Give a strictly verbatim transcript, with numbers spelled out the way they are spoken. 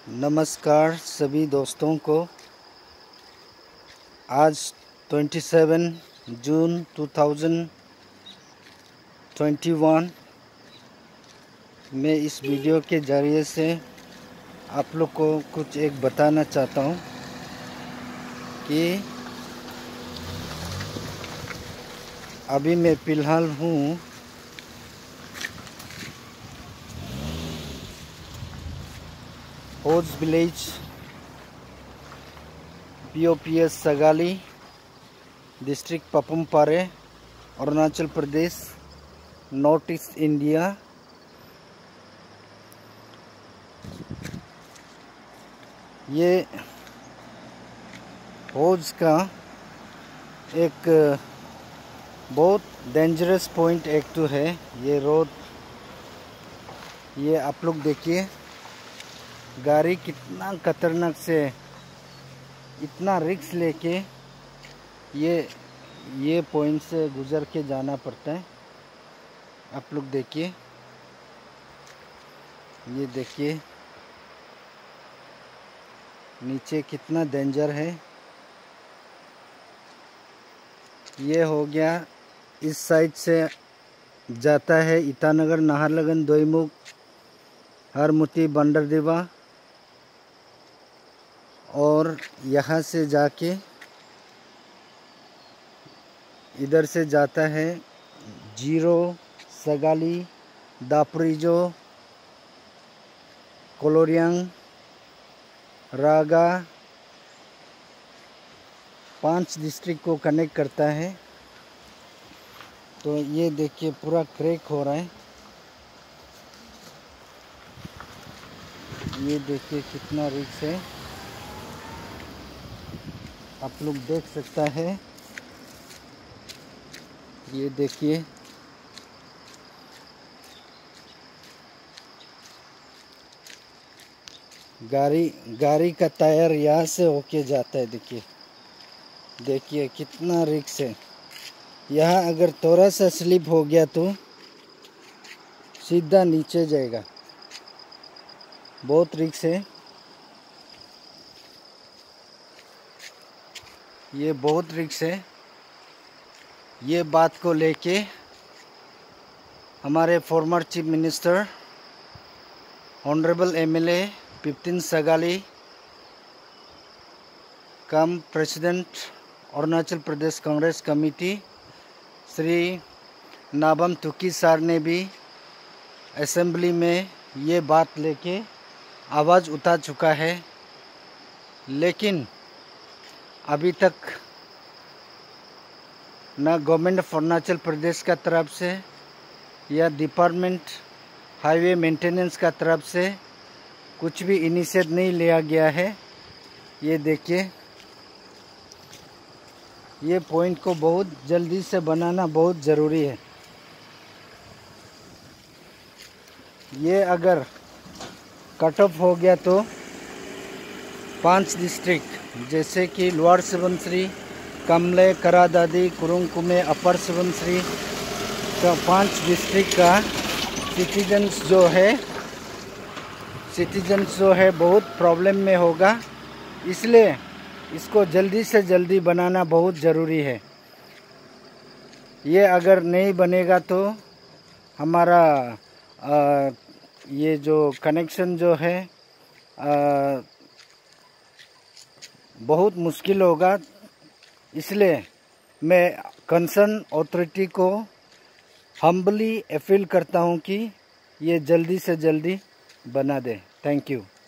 नमस्कार सभी दोस्तों को। आज सत्ताईस जून दो हज़ार इक्कीस मैं इस वीडियो के ज़रिए से आप लोग को कुछ एक बताना चाहता हूँ कि अभी मैं फ़िलहाल हूँ Hoj village P O P S Sagalee district Papum Pare Arunachal Pradesh north east India. ये होज का एक बहुत डेंजरस पॉइंट एक तो है ये रोड। ये आप लोग देखिए गाड़ी कितना खतरनाक से इतना रिस्क लेके ये ये पॉइंट से गुजर के जाना पड़ता है। आप लोग देखिए, ये देखिए नीचे कितना डेंजर है। ये हो गया इस साइड से जाता है ईटानगर, नाहरलगुन, दोईमुख, हरमुती, बंदरदेवा और यहाँ से जाके इधर से जाता है जीरो, सगाली, दापुरिजो, कोलोरियांग, रागा, पांच डिस्ट्रिक्ट को कनेक्ट करता है। तो ये देखिए पूरा क्रैक हो रहा है। ये देखिए कितना रिस्क है, आप लोग देख सकता है। ये देखिए गाड़ी गाड़ी का टायर यहाँ से होके जाता है। देखिए देखिए कितना रिस्क है। यहाँ अगर थोड़ा सा स्लिप हो गया तो सीधा नीचे जाएगा, बहुत रिस्क है। ये बहुत रिस्क है। ये बात को लेके हमारे former chief minister honourable M L A पिपतिन Sagalee cum president Arunachal Pradesh Congress committee Shri Nabam Tuki sir ने भी असेंबली में ये बात लेके आवाज़ उठा चुका है, लेकिन अभी तक ना गवर्नमेंट ऑफ अरुणाचल प्रदेश का तरफ से या डिपार्टमेंट हाईवे मेंटेनेंस का तरफ से कुछ भी इनिशिएटिव नहीं लिया गया है। ये देखिए ये पॉइंट को बहुत जल्दी से बनाना बहुत ज़रूरी है। ये अगर कट ऑफ हो गया तो पांच डिस्ट्रिक्ट जैसे कि लोअर सुबनसिरी, कमले, करादादी, कुरुंग-कुमे, अपर सुबनसिरी का पांच डिस्ट्रिक्ट का सिटीजन्स जो है सिटीजन्स जो है बहुत प्रॉब्लम में होगा। इसलिए इसको जल्दी से जल्दी बनाना बहुत ज़रूरी है। ये अगर नहीं बनेगा तो हमारा आ, ये जो कनेक्शन जो है आ, बहुत मुश्किल होगा। इसलिए मैं कंसर्न अथॉरिटी को हम्बली अपील करता हूं कि ये जल्दी से जल्दी बना दे। Thank you.